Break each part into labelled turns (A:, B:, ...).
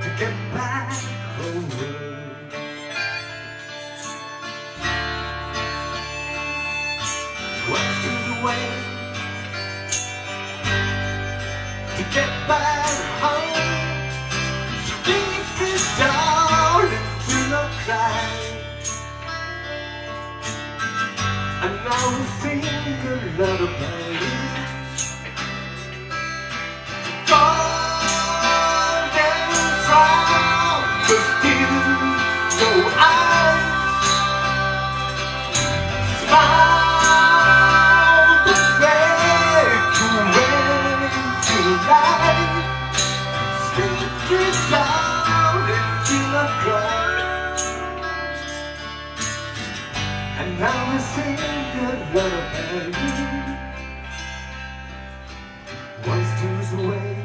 A: to get back home. What's the way to get back home? So deep it down and do not cry. And now we think a lot about it. And now we sing a lullaby. Once two's away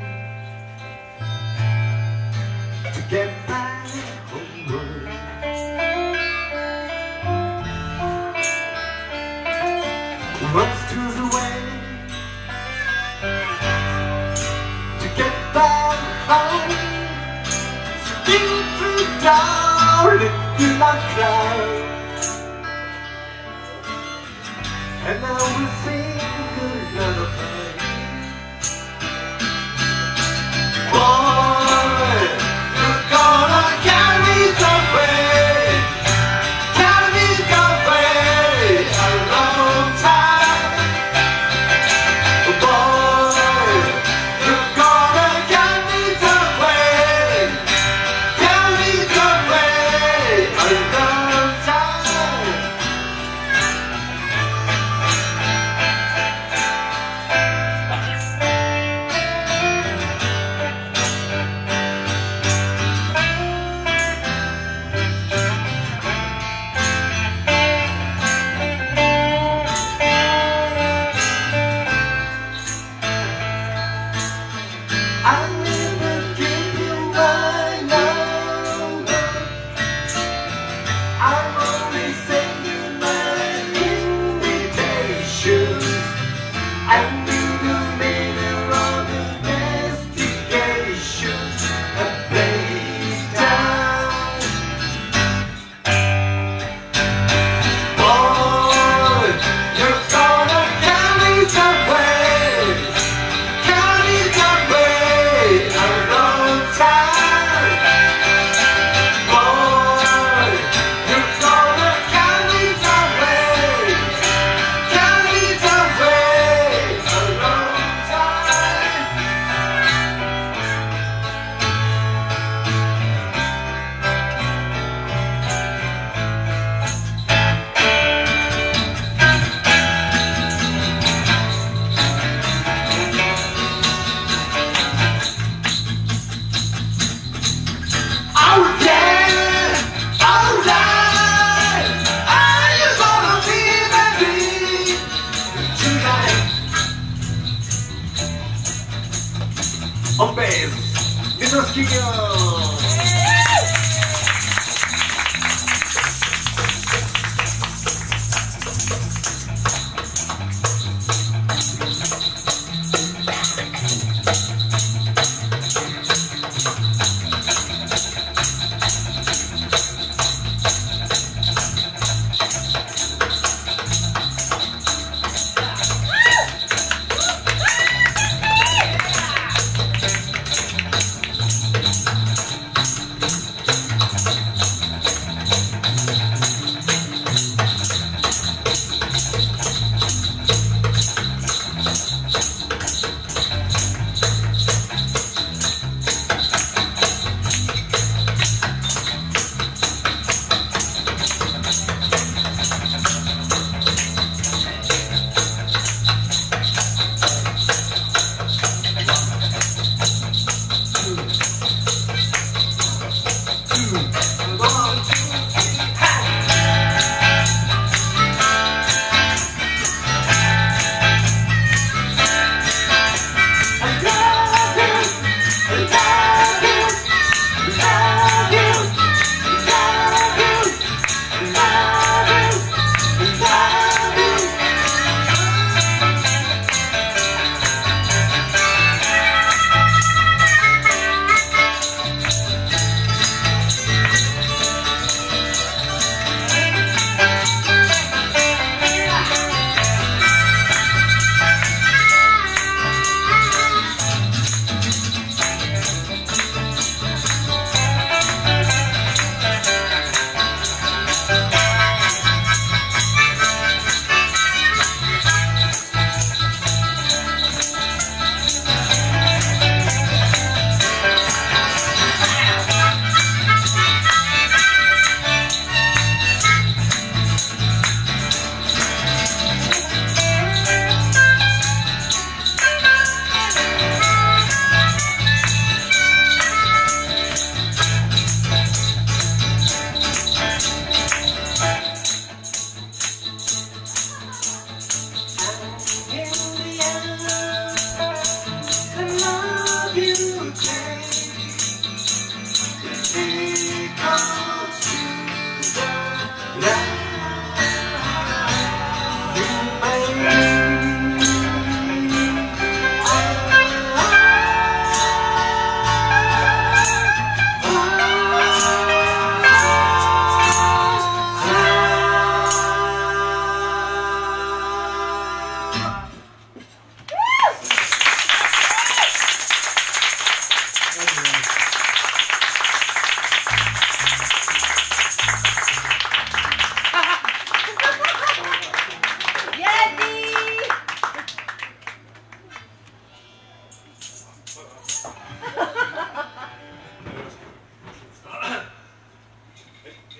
A: to get back homeward. Once two's away to get back home. So deep down, do not cry. And now we sing a lullaby. Boy, you're gonna carry the way, carry the way a long time. Boy, you're gonna carry the way a long time. I never give you my number. I'm only sending my invitation. I knew the meaning of investigation and play it down. Boy, you're gonna carry the way. Un beso, esos chicos.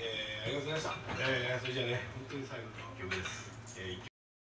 B: ありがとうございました。それじゃあね、本当に最後の曲です。